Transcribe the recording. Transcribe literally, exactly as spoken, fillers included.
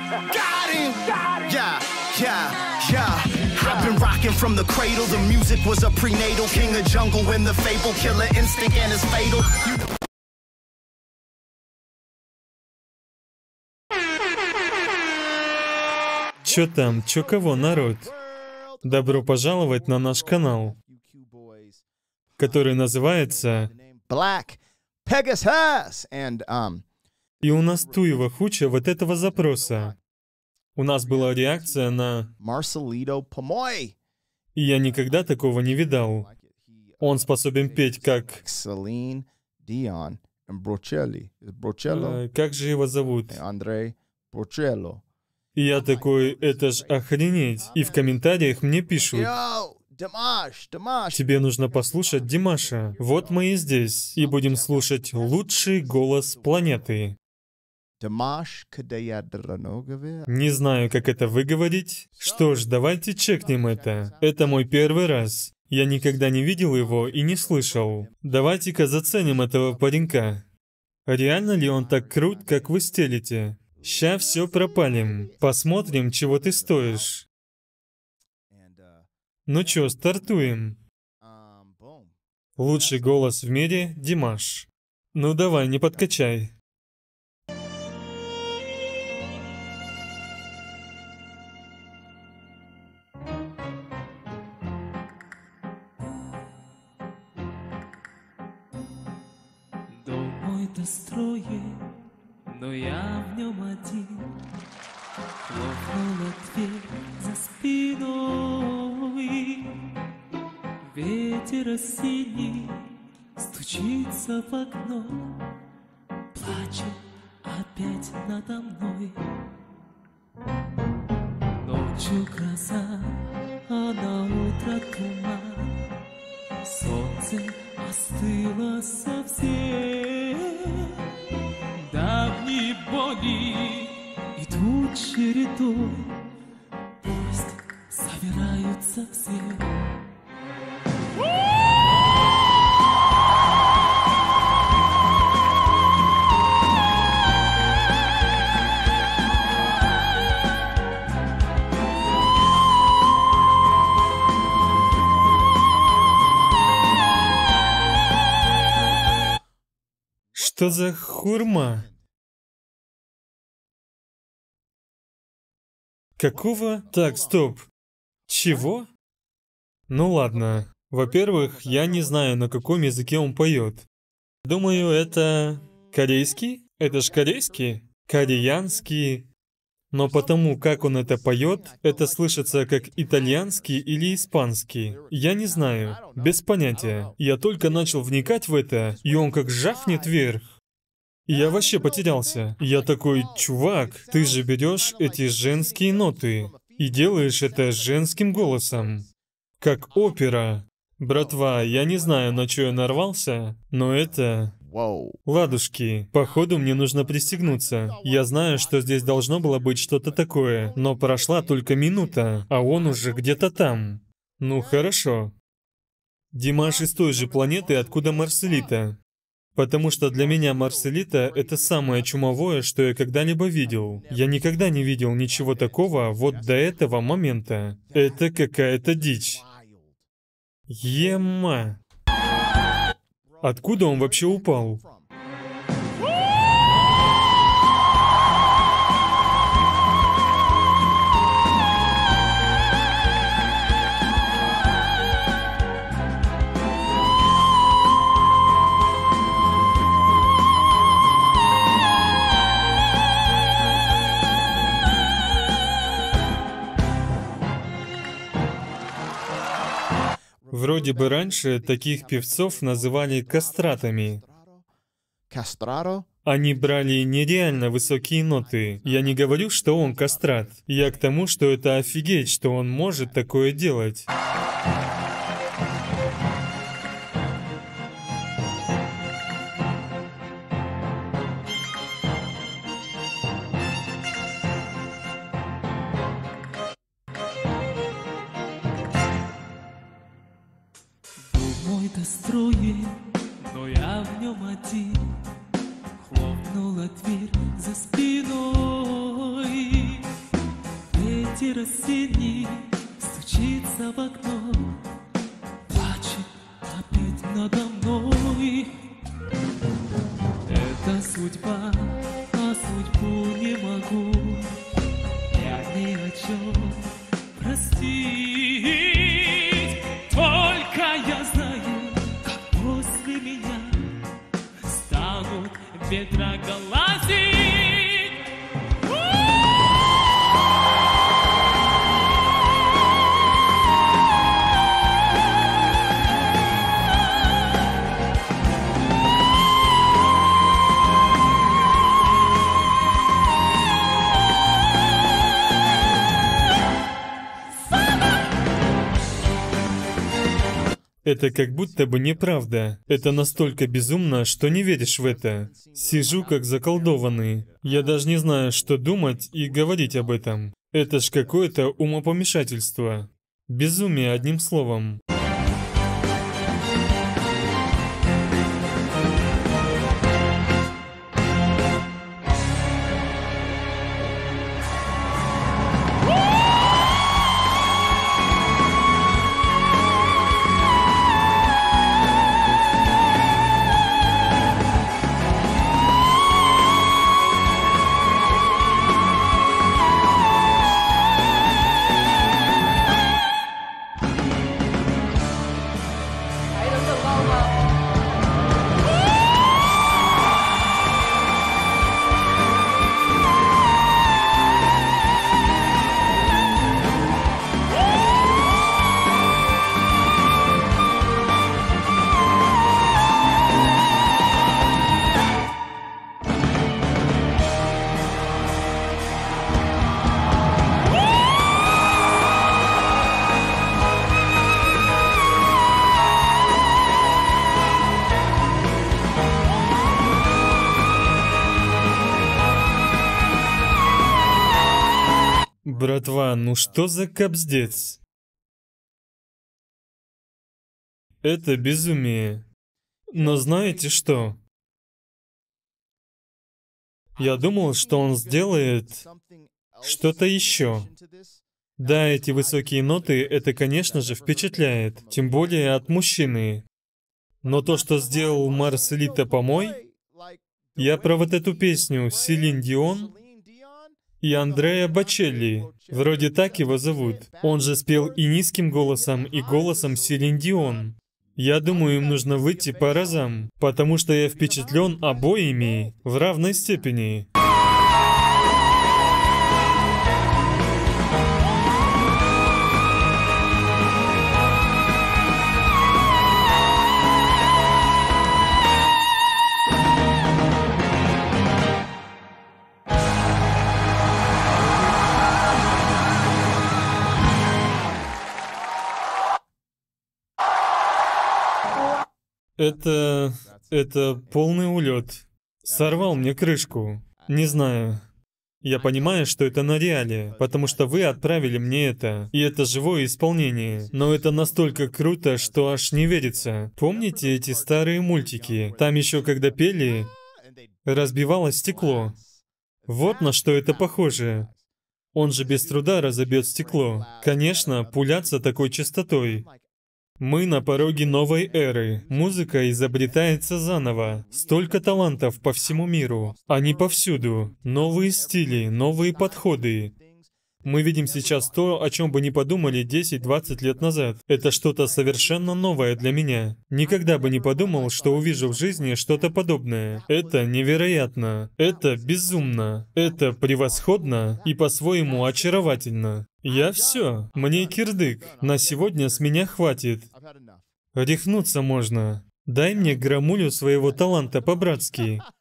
Got him. Yeah, yeah, yeah. I've been rocking from the cradle. The music was a prenatal king of jungle when the fable killer instinct and is fatal. You Чё там, чё кого, народ? Добро пожаловать на наш канал, который называется Black Pegasus. And, um, «И у нас туева хуча вот этого запроса». У нас была реакция на Marcelito Pomoy. «И я никогда такого не видал». Он способен петь как... Celine Dion and Brocelli. Brocello? Э, как же его зовут? Andre Brocello. И я такой, это ж охренеть. И в комментариях мне пишут: Yo, Dimash, Dimash. тебе нужно послушать Димаша. Вот мы и здесь. И будем слушать лучший голос планеты. Dimash Kadayadranogovе. Не знаю, как это выговорить. Что ж, давайте чекнем это. Это мой первый раз. Я никогда не видел его и не слышал. Давайте-ка заценим этого паренька. Реально ли он так крут, как вы стелите? Ща все пропалим. Посмотрим, чего ты стоишь. Ну чё, стартуем. Лучший голос в мире — Димаш. Ну давай, не подкачай. Дом мой достроен, но я в нем один. Хлопнула дверь за спиной. Ветер осенний стучится в окно, плачет опять надо мной. Ночью гроза, а на утро туман. Солнце остыло совсем. Давние боли идут чередой, пусть собираются все. Что за хурма? Какого? Так, стоп. Чего? Ну ладно. Во-первых, я не знаю, на каком языке он поет. Думаю, это... корейский? Это ж корейский? Кореянский. Но потому, как он это поет, это слышится как итальянский или испанский. Я не знаю. Без понятия. Я только начал вникать в это, и он как жахнет вверх. И я вообще потерялся. Я такой, чувак, ты же берешь эти женские ноты и делаешь это женским голосом. Как опера. Братва, я не знаю, на что я нарвался, но это... Whoa. Ладушки, походу мне нужно пристегнуться. Я знаю, что здесь должно было быть что-то такое, но прошла только минута, а он уже где-то там. Ну хорошо. Димаш из той же планеты, откуда Марселита. Потому что для меня Марселита — это самое чумовое, что я когда-либо видел. Я никогда не видел ничего такого вот до этого момента. Это какая-то дичь. Ема. Откуда он вообще упал? Вроде бы раньше таких певцов называли кастратами. Castrato? Они брали нереально высокие ноты. Я не говорю, что он кастрат. Я к тому, что это офигеть, что он может такое делать. Мой достроен, но я в нем один. Хлопнула дверь за спиной. ветер осенний стучится в окно, плачет опять надо мной. Это судьба, а судьбу не могу я ни о чем простить. Только я знаю, как после меня станут ветра глазить. Это как будто бы неправда. Это настолько безумно, что не веришь в это. Сижу как заколдованный. Я даже не знаю, что думать и говорить об этом. Это ж какое-то умопомешательство. Безумие, одним словом. Братва, ну что за капздец? Это безумие. Но знаете что? Я думал, что он сделает что-то еще. Да, эти высокие ноты, это, конечно же, впечатляет. Тем более от мужчины. Но то, что сделал Марселито Помой, я про вот эту песню Селин Дион и Андреа Бочелли. Вроде так его зовут. Он же спел и низким голосом, и голосом Селин Дион. Я думаю, им нужно выйти по разам, потому что я впечатлен обоими в равной степени. Это... это полный улет. Сорвал мне крышку. Не знаю. Я понимаю, что это на реале, потому что вы отправили мне это, и это живое исполнение. Но это настолько круто, что аж не верится. Помните эти старые мультики? Там еще когда пели, разбивалось стекло. Вот на что это похоже. Он же без труда разобьет стекло. Конечно, пуляться такой частотой. Мы на пороге новой эры. Музыка изобретается заново. Столько талантов по всему миру. Они повсюду. Новые стили, новые подходы. Мы видим сейчас то, о чем бы не подумали десять-двадцать лет назад. Это что-то совершенно новое для меня. Никогда бы не подумал, что увижу в жизни что-то подобное. Это невероятно. Это безумно. Это превосходно и по-своему очаровательно. Я все. Мне кирдык. На сегодня с меня хватит. Рехнуться можно. Дай мне грамулю своего таланта по-братски.